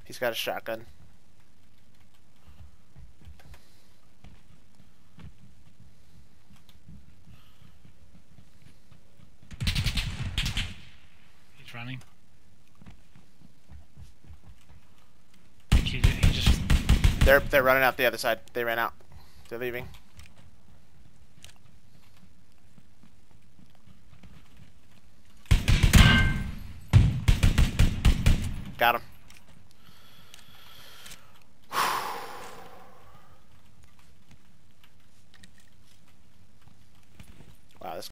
He's got a shotgun. He's running. He just... They're running out the other side. They ran out. They're leaving. Got him.